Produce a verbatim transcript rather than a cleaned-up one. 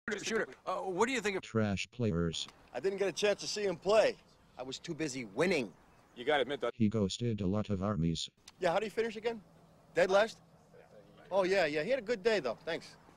Shooter, uh, what do you think of Trash players. I didn't get a chance to see him play. I was too busy winning. You gotta admit that. He ghosted a lot of armies. Yeah, how do you finish again? Dead last? Oh, yeah, yeah. He had a good day, though. Thanks.